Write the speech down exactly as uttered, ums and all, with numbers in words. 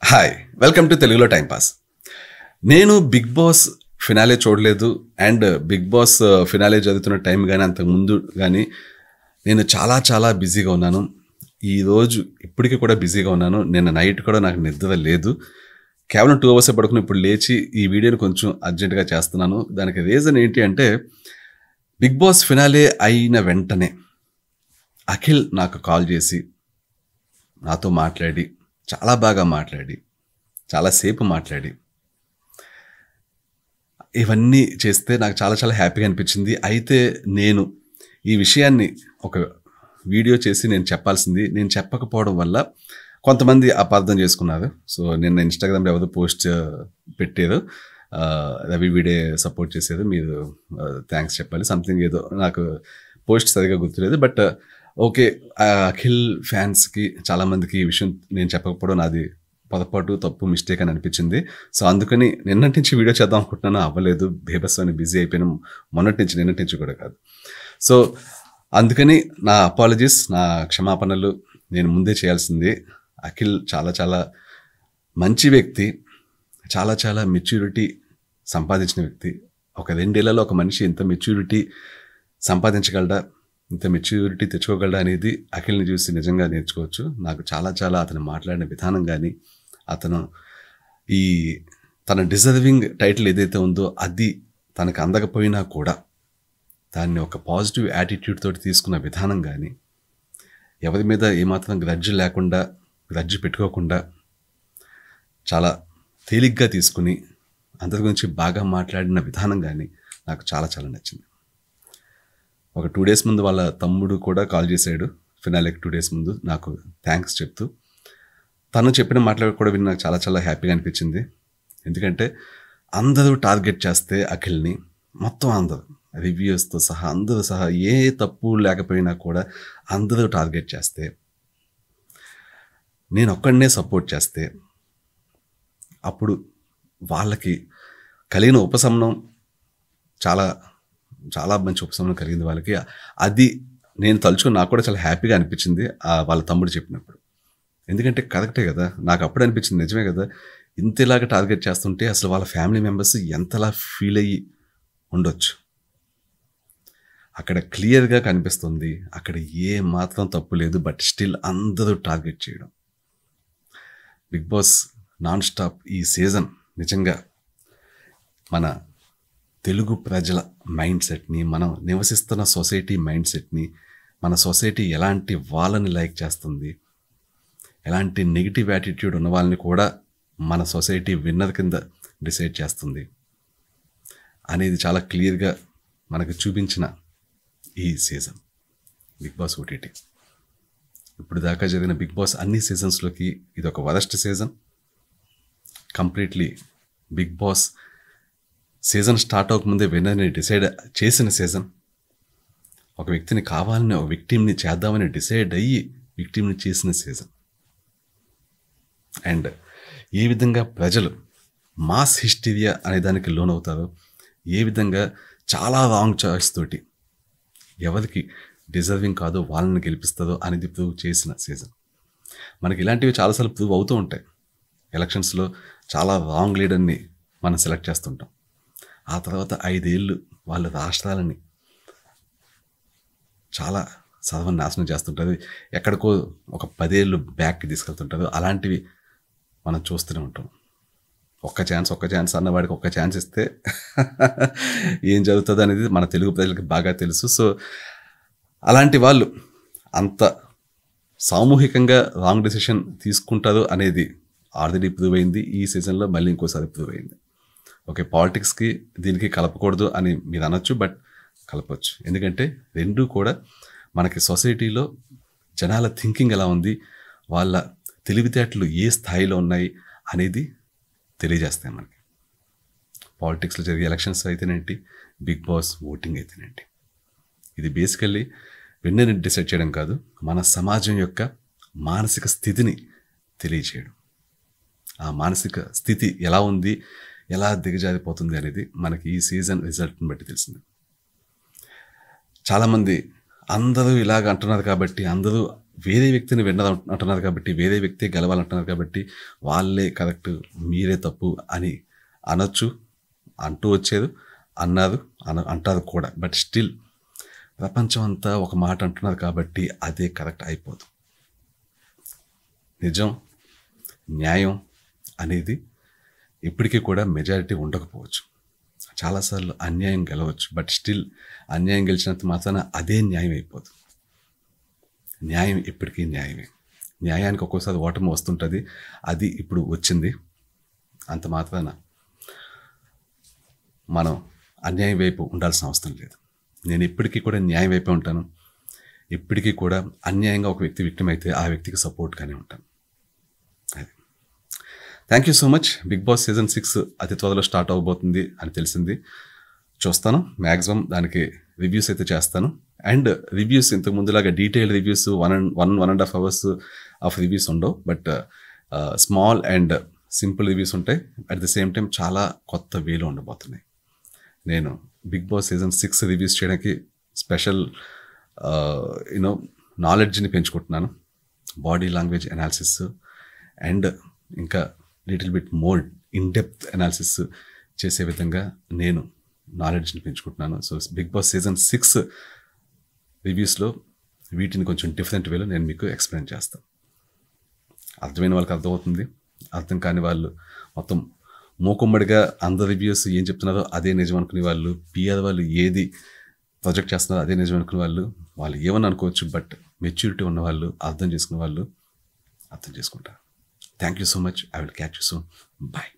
Hi welcome to తెలుగులో time pass. నేను big boss finale చూడలేదు అండ్ బిగ్ బాస్ ఫినాలే చదువుతున్న టైం కానీ అంతకు ముందు కానీ నేను చాలా చాలా బిజీగా ఉన్నాను. ఈరోజు ఇప్పటికీ కూడా బిజీగా ఉన్నాను. నిన్న నైట్ కూడా నాకు నిద్ర లేదు. కేవలం టూ అవర్సే పడుకుని ఇప్పుడు లేచి ఈ వీడియోని కొంచెం అర్జెంటుగా చేస్తున్నాను. దానికి రీజన్ ఏంటి అంటే బిగ్ బాస్ ఫినాలే అయిన వెంటనే అఖిల్ నాకు కాల్ చేసి నాతో మాట్లాడి చాలా బాగా మాట్లాడి చాలాసేపు మాట్లాడి ఇవన్నీ చేస్తే నాకు చాలా చాలా హ్యాపీగా అనిపించింది. అయితే నేను ఈ విషయాన్ని ఒక వీడియో చేసి నేను చెప్పాల్సింది నేను చెప్పకపోవడం వల్ల కొంతమంది అపార్థం చేసుకున్నారు. సో నిన్న ఇన్స్టాగ్రామ్లో ఎవరో పోస్ట్ పెట్టారు, రవి వీడియో సపోర్ట్ చేసేది, మీరు థ్యాంక్స్ చెప్పాలి సంథింగ్ ఏదో, నాకు పోస్ట్ సరిగా గుర్తులేదు. బట్ ఓకే, అఖిల్ ఫ్యాన్స్కి చాలామందికి ఈ విషయం నేను చెప్పకపోవడం నాది పొరపాటు, తప్పు, మిస్టేక్ అని అనిపించింది. సో అందుకని నిన్నటి నుంచి వీడియో చేద్దాం అనుకుంటున్నాను, అవ్వలేదు. బేబస్ అని బిజీ అయిపోయినాం మొన్నటి నుంచి, నిన్నటి నుంచి కూడా కాదు. సో అందుకని నా అపాలజీస్, నా క్షమాపణలు నేను ముందే చేయాల్సింది. అఖిల్ చాలా చాలా మంచి వ్యక్తి, చాలా చాలా మెచ్యూరిటీ సంపాదించిన వ్యక్తి. ఒక రెండేళ్లలో ఒక మనిషి ఇంత మెచ్యూరిటీ సంపాదించగలడా, ఇంత మెచ్యూరిటీ తెచ్చుకోగలడా అనేది అఖిల్ని చూసి నిజంగా నేర్చుకోవచ్చు. నాకు చాలా చాలా అతను మాట్లాడిన విధానం కానీ, అతను ఈ తన డిజర్వింగ్ టైటిల్ ఏదైతే ఉందో అది తనకు అందకపోయినా కూడా దాన్ని ఒక పాజిటివ్ యాటిట్యూడ్ తోటి తీసుకున్న విధానం కానీ, ఎవరి మీద ఏమాత్రం గ్రడ్జ్ లేకుండా, గ్రడ్జ్ పెట్టుకోకుండా చాలా తేలిగ్గా తీసుకుని అందరి గురించి బాగా మాట్లాడిన విధానం కానీ నాకు చాలా చాలా నచ్చింది. ఒక టూ డేస్ ముందు వాళ్ళ తమ్ముడు కూడా కాల్ చేశాడు ఫినాలేకి టూ డేస్ ముందు నాకు థ్యాంక్స్ చెప్తూ. తను చెప్పిన మాటలు కూడా విని నాకు చాలా చాలా హ్యాపీగా అనిపించింది. ఎందుకంటే అందరూ టార్గెట్ చేస్తే అఖిల్ని, మొత్తం అందరూ రివ్యూస్తో సహా అందరూ సహా ఏ తప్పు లేకపోయినా కూడా అందరూ టార్గెట్ చేస్తే, నేను ఒక్కడనే సపోర్ట్ చేస్తే అప్పుడు వాళ్ళకి కలిగిన ఉపశమనం చాలా చాలా మంచి ఉపశమనం కలిగింది వాళ్ళకి. అది నేను తలుచుకుని నాకు కూడా చాలా హ్యాపీగా అనిపించింది వాళ్ళ తమ్ముడు చెప్పినప్పుడు. ఎందుకంటే కరెక్టే కదా, నాకు అప్పుడు అనిపించింది నిజమే కదా, ఇంతలాగా టార్గెట్ చేస్తుంటే అసలు వాళ్ళ ఫ్యామిలీ మెంబర్స్ ఎంతలా ఫీల్ అయ్యి ఉండొచ్చు. అక్కడ క్లియర్గా కనిపిస్తుంది అక్కడ ఏ మాత్రం తప్పు లేదు, బట్ స్టిల్ అందరూ టార్గెట్ చేయడం. బిగ్ బాస్ నాన్ స్టాప్ ఈ సీజన్ నిజంగా మన తెలుగు ప్రజల మైండ్ సెట్ని, మనం నివసిస్తున్న సొసైటీ మైండ్ సెట్ని, మన సొసైటీ ఎలాంటి వాళ్ళని లైక్ చేస్తుంది, ఎలాంటి నెగిటివ్ యాటిట్యూడ్ ఉన్న వాళ్ళని కూడా మన సొసైటీ విన్నర్ కింద డిసైడ్ చేస్తుంది అనేది చాలా క్లియర్గా మనకు చూపించిన ఈ సీజన్ బిగ్ బాస్ ఓటీటీ. ఇప్పుడు దాకా జరిగిన బిగ్ బాస్ అన్ని సీజన్స్లోకి ఇది ఒక worst season. Completely big boss season start అవ్వకముందే విన్నర్ని డిసైడ్ చేసిన సీజన్. ఒక వ్యక్తిని కావాలని, ఒక విక్టిమ్ని చేద్దామని డిసైడ్ అయ్యి విక్టిమ్ని చేసిన సీజన్. అండ్ ఏ విధంగా ప్రజలు మాస్ హిస్టీరియా అనే దానికి లోనవుతారో, ఏ విధంగా చాలా రాంగ్ చాయిస్ తోటి ఎవరికి డిజర్వింగ్ కాదో వాళ్ళని గెలిపిస్తుందో అనేది ప్రూవ్ చేసిన సీజన్. మనకి ఇలాంటివి చాలాసార్లు ప్రూవ్ అవుతూ ఉంటాయి. ఎలక్షన్స్లో చాలా రాంగ్ లీడర్ని మనం సెలెక్ట్ చేస్తుంటాం. ఆ తర్వాత ఐదేళ్ళు వాళ్ళ రాష్ట్రాలని చాలా సర్వనాశనం చేస్తుంటారు, ఎక్కడికో ఒక పదేళ్ళు బ్యాక్కి తీసుకెళ్తుంటారు. అలాంటివి మనం చూస్తూనే ఉంటాం. ఒక్క ఛాన్స్ ఒక్క ఛాన్స్ అన్నవాడికి ఒక్క ఛాన్స్ ఇస్తే ఏం జరుగుతుంది అనేది మన తెలుగు ప్రజలకి బాగా తెలుసు. సో అలాంటి వాళ్ళు అంత సామూహికంగా రాంగ్ డెసిషన్ తీసుకుంటారు అనేది ఆల్రెడీ ప్రూవ్ అయింది. ఈ సీజన్లో మళ్ళీ ఇంకోసారి ప్రూవ్ అయింది. ఓకే, పాలిటిక్స్కి దీనికి కలపకూడదు అని మీరు అనొచ్చు, బట్ కలపవచ్చు. ఎందుకంటే రెండూ కూడా మనకి సొసైటీలో జనాల థింకింగ్ ఎలా ఉంది, వాళ్ళ తెలివితేటలు ఏ స్థాయిలో ఉన్నాయి అనేది తెలియజేస్తాయి మనకి. పాలిటిక్స్లో జరిగే ఎలక్షన్స్ అయితేనేంటి, బిగ్ బాస్ ఓటింగ్ అయితేనేంటి, ఇది బేసికల్లీ విన్నర్ని డిసైడ్ చేయడం కాదు, మన సమాజం యొక్క మానసిక స్థితిని తెలియచేయడం. ఆ మానసిక స్థితి ఎలా ఉంది, ఎలా దిగజారిపోతుంది అనేది మనకి ఈ సీజన్ రిజల్ట్ని బట్టి తెలిసింది. చాలామంది అందరూ ఇలాగ అంటున్నారు కాబట్టి, అందరూ వేరే వ్యక్తిని విన్నది అంటున్నారు కాబట్టి, వేరే వ్యక్తి గెలవాలంటున్నారు కాబట్టి వాళ్ళే కరెక్ట్, మీరే తప్పు అని అనొచ్చు, అంటూ వచ్చారు, అన్నారు, అన అంటారు కూడా. బట్ స్టిల్ ప్రపంచం అంతా ఒక మాట అంటున్నారు కాబట్టి అదే కరెక్ట్ అయిపోదు. నిజం, న్యాయం అనేది ఇప్పటికీ కూడా మెజారిటీ ఉండకపోవచ్చు. చాలాసార్లు అన్యాయం గెలవచ్చు. బట్ స్టిల్ అన్యాయం గెలిచినంత మాత్రాన అదే న్యాయం అయిపోదు. న్యాయం ఎప్పటికీ న్యాయమే. న్యాయానికి ఒక్కోసారి ఓటమి వస్తుంటుంది. అది ఇప్పుడు వచ్చింది. అంత మాత్రాన మనం అన్యాయం వైపు ఉండాల్సిన అవసరం లేదు. నేను ఇప్పటికీ కూడా న్యాయం వైపే ఉంటాను. ఇప్పటికీ కూడా అన్యాయంగా ఒక వ్యక్తి విక్టిమ్ అయితే ఆ వ్యక్తికి సపోర్ట్గానే ఉంటాను. అది. Thank you so much. Big boss season six అతి త్వరలో స్టార్ట్ అవబోతుంది అని తెలిసింది. చూస్తాను. మ్యాక్సిమం దానికి రివ్యూస్ అయితే చేస్తాను. అండ్ రివ్యూస్ ఇంతకు ముందులాగా detail reviews one and one one and half hours of reviews ఉండవు. But small and simple reviews ఉంటాయి. అట్ ద సేమ్ టైం చాలా కొత్త వేలో ఉండబోతున్నాయి. నేను big boss season six reviews చేయడానికి స్పెషల్ యూనో నాలెడ్జ్ని పెంచుకుంటున్నాను. బాడీ లాంగ్వేజ్ అనాలిసిస్ అండ్ ఇంకా little bit more in depth analysis చేసే విధంగా నేను నాలెడ్జ్ని పెంచుకుంటున్నాను. So big boss season six రివ్యూస్లో వీటిని కొంచెం డిఫరెంట్ వేలో నేను మీకు ఎక్స్ప్లెయిన్ చేస్తాను. అర్థమైన వాళ్ళకి అర్థమవుతుంది. అర్థం కాని వాళ్ళు మొత్తం మూకుమ్మడిగా అందరు రివ్యూస్ ఏం చెప్తున్నారో అదే నిజం అనుకునే వాళ్ళు, పిఆర్ వాళ్ళు ఏది ప్రొజెక్ట్ చేస్తున్నారో అదే నిజం అనుకునే వాళ్ళు, వాళ్ళు ఏమని అనుకోవచ్చు. బట్ మెచ్యూరిటీ ఉన్న వాళ్ళు, అర్థం చేసుకునే వాళ్ళు అర్థం చేసుకుంటారు. Thank you so much. I will catch you soon. Bye.